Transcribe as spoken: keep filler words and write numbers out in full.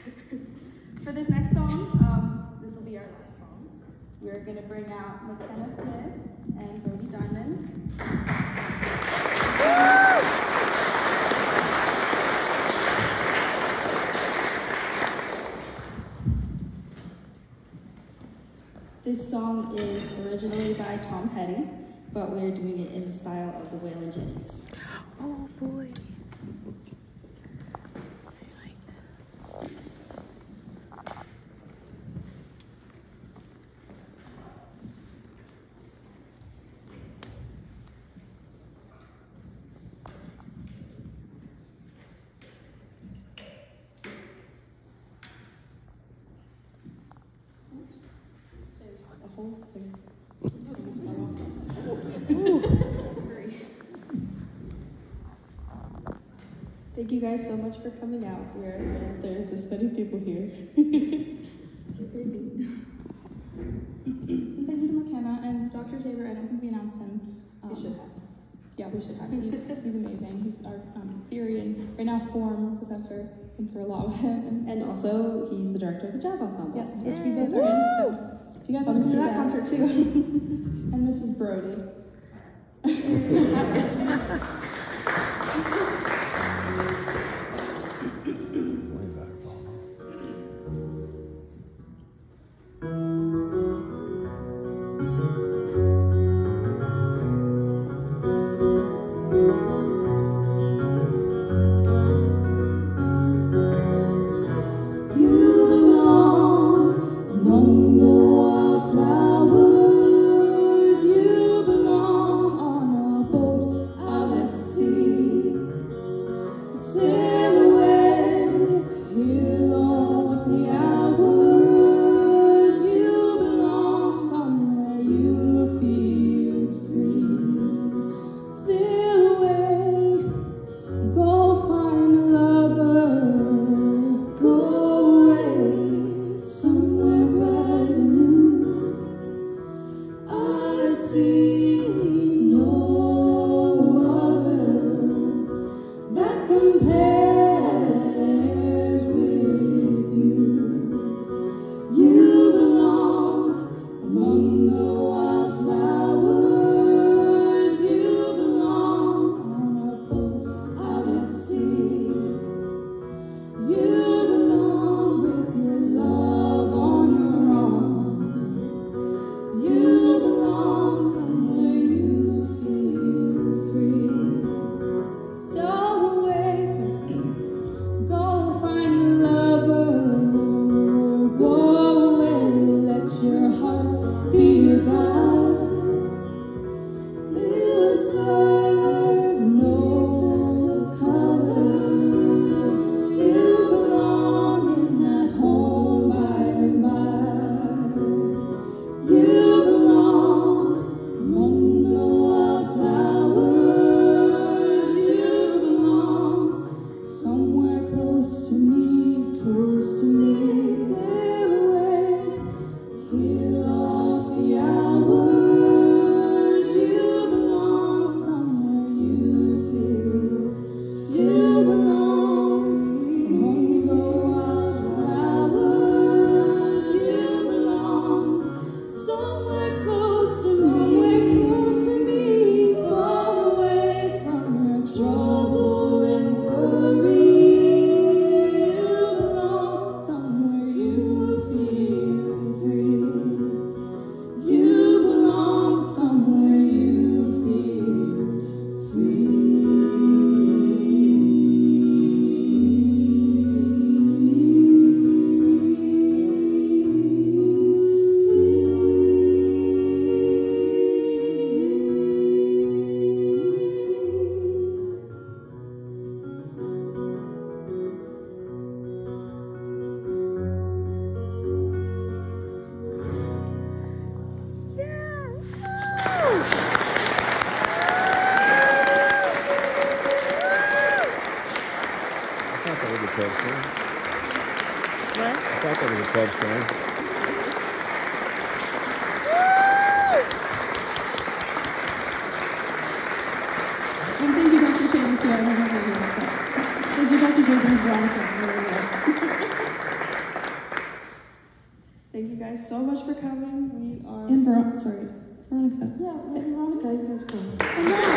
For this next song, um, this will be our last song. We're going to bring out McKenna Smith and Brody Diamond. This song is originally by Tom Petty, but we're doing it in the style of the Waylon Jennings. Oh boy. Whole thing. Thank you guys so much for coming out here. And there's this many people here. Crazy. Thank you to McKenna and Doctor Tabor. I don't think we announced him. Um, We should have. Yeah, we should have. He's he's amazing. He's our um, theory and right now form professor. Been through a lot with him. And, And also, he's the director of the jazz ensemble. yes, which we both are in. So if you guys want to see that concert too. And this is Brody. And thank you, Doctor Tabor, too. I don't know if you Thank you, Doctor Tabor, for guys so much for coming. We are And Veronica, sorry, Veronica. yeah, Veronica, you have to come. Come on.